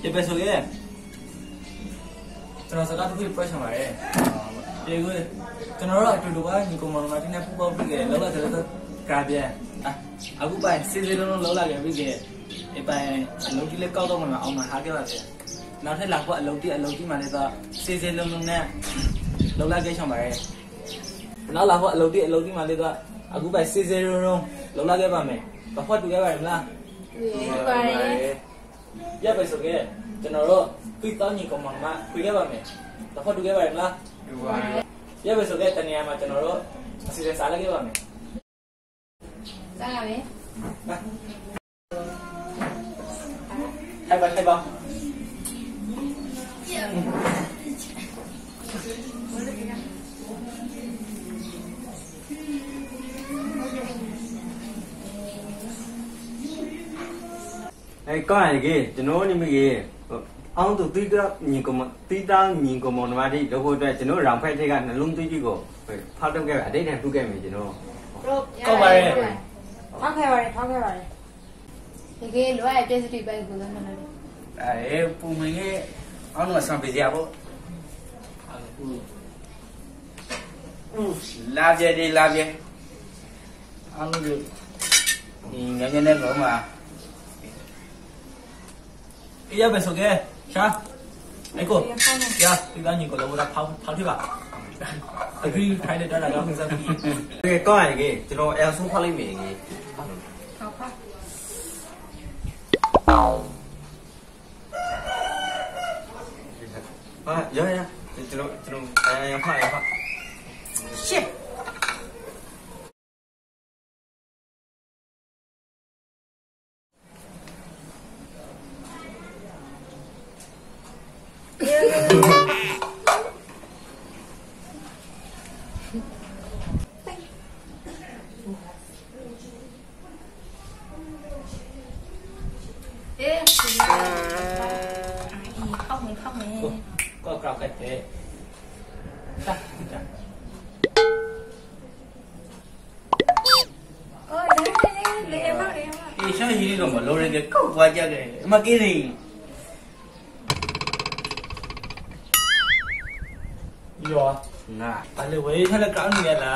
这边说的，ကျွန်တော်စကားတစ်ခုပြောချင်ပါတယ်။ဒီကိုကျွန်တော်တို့အတူတူကညီကောင်မတို့နဲ့ပူပေါင်းပြီးကြတယ်လောက်လာတယ်တော့ကားပြန်အခုပိုင်စီစီလုံးလုံးလောက်လာကြပြီးကြဒီပိုင်အလုံးကြီးလေးကောက်တော့မှအောင်မှာထားခဲ့ပါစေ။နောက်ထပ်လာဖို့အလုံးကြီးမှလည်းတော့စီစီလုံးလုံးနဲ့လောက်လာခဲ့ချင်ပါတယ်။နောက်လာဖို့အလုံးကြီးမှလည်းတော့အခုပိုင်စီစီလုံးလုံးလောက်လာခဲ့ပါမယ်။ဘာဖို့တူခဲ့ပါမလား။ဟုတ်ပါတယ်။ရပါစို့ကဲကျွန်တော်တို့ပြီးတော့ညီကောင်မခွေခဲ့ပါမယ်။ဘာဖို့တူခဲ့ပါမလား။တူပါတယ်။ရပါစို့ကဲတနေရာမှာကျွန်တော်တို့အစီအစဉ်စားလိုက်ခဲ့ပါမယ်။စားရမယ်။ထိုင်ပါထိုင်ပါ။ကောင်းရည်ကျွန်တော်နေမိကြီးအောင်သူတီးတာညီကောင်မနမတိလောဖို့အတွက်ကျွန်တော်ရောင်ဖက်ထိတ်ကနှလုံးသွေးကြီးကိုဖောက်တော့ခဲ့ပါအတိတ်တန်ပြုတ်ခဲ့မယ်ကျွန်တော်ကောင်းပါရဲ့ထောက်ခဲ့ပါတယ်ဒီကေလောရပြည့်စုံပဲကိုလည်းမလို့ပူမင်းရဲ့အောင်တော့ဆံပေးကြပါလာပြည့်အောင်လို့ဒီငယ်ငယ်နဲ့တော့မှာရပါစို့ကဲရှာအဲ့ကိုရပြီးသားညီကိုလောတော့ဖောက်ထိပါအခုထိုင်နေတော့လာတော့စမ်းပြီးကောင်းရည်ကျွန်တော်အဲဆုံးဖောက်လိုက်မယ်ကြီးဟုတ်ပါရကျွန်တော်ရဖရှစ်ก็กลับกันเถอะจ้ะโอ้ยเลยมาอีช่างยีนี่ก็มาโลเรกก็ว่าจักเลยมากินนี่ยอน่ะอะไรเว้ยถ้าละกลางนี่ล่ะ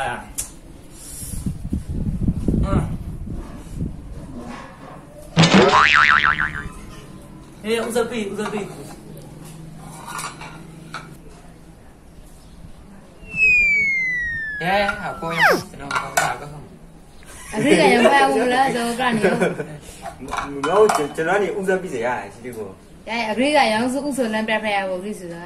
อุซาบีကိုရကျွန်တော်ကောင်းတာကောအခုကရမအောင်လားဇောကနေရောကျွန်တော်နေဥစားပြီးစေရတယ်ဒီကိုအခုကရောင်းစုဥဆိုလမ်းပြဖက်ရဖို့ပြီဆိုတာ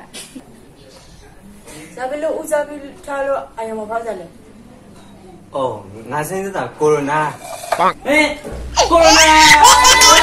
ဇာဘလို့ဥစားပြီးထားလို့အယမဖောက်ကြလဲအော်ငါစဉ်းစားတာကိုရိုနာကိုရိုနာ